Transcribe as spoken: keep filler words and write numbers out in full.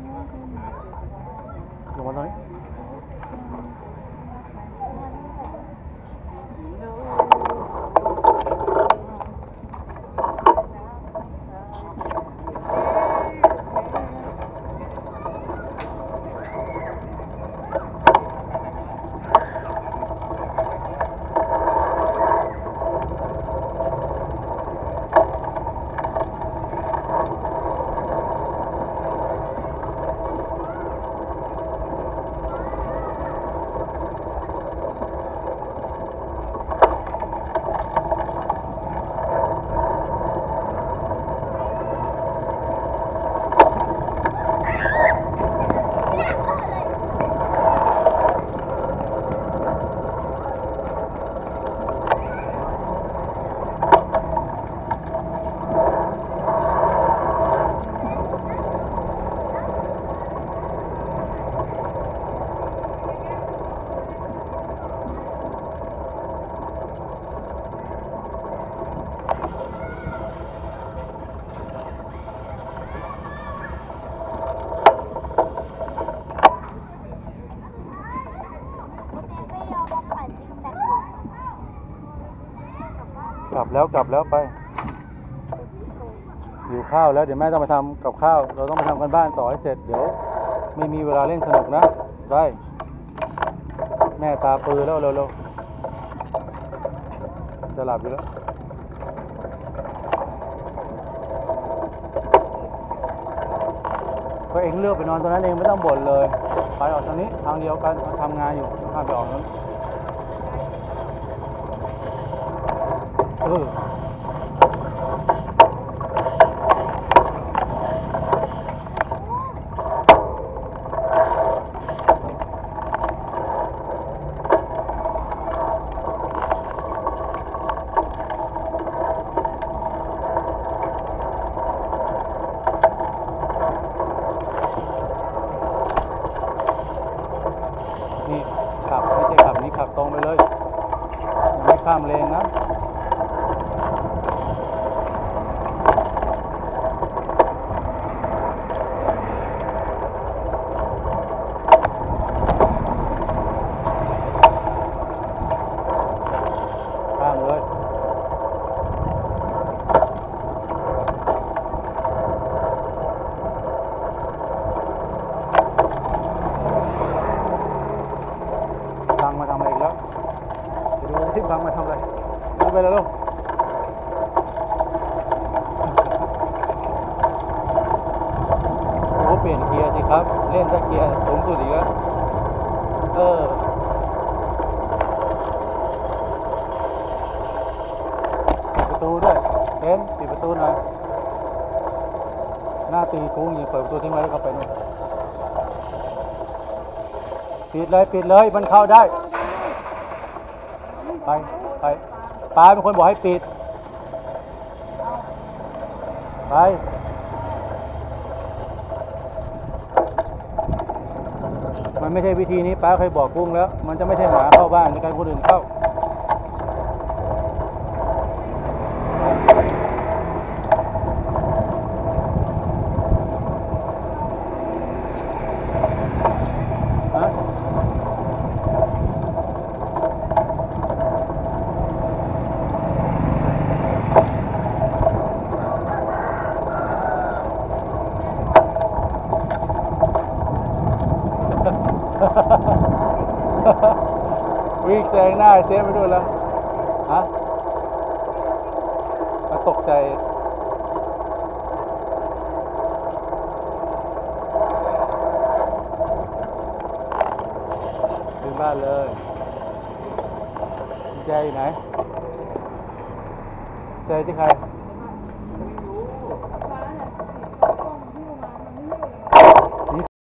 ลงมาตรงนี้กลับแล้วกลับแล้วไปหิวข้าวแล้วเดี๋ยวแม่ต้องไปทำกับข้าวเราต้องไปทำกันบ้านต่อให้เสร็จเดี๋ยวไม่มีเวลาเล่นสนุกนะได้แม่ตาปือแล้วเร็วๆจะหลับอยู่แล้วก็เองเลือกไปนอนตรงนั้นเองไม่ต้องบ่นเลยไปออกทางนี้ทางเดียวกันทำงานอยู่ข้ามไปออกนั้นเออนี่ขับไม่ใช่ขับนี้ขับตรงไปเลยยังไม่ข้ามเลนนะข้ามเลยบังมาทำอะไรอีกแล้วไปดูที่บังมาทำอะไรดูไปแล้วลูกโอ้เปลี่ยนเกียร์สิครับเล่นถ้าเกียร์สูงสุดอีกแล้วเออปิดประตูด้วยเต็มปิดประตูหน่อยหน้าตีกุ้งอย่าเปิดประตูทิ้งไว้แล้วก็ไปนู่นปิดเลยปิดเลยมันเข้าได้ไปไปป้าเป็นคนบอกให้ปิดไปมันไม่ใช่วิธีนี้ป้าเคยบอกกุ้งแล้วมันจะไม่ใช่หมาเข้าบ้านในการคนอื่นเข้าวิ่งแซงหน้าเซฟไปด้วยแล้วฮะมาตกใจถึงบ้านเลยใจอยู่ไหนใจที่ใคร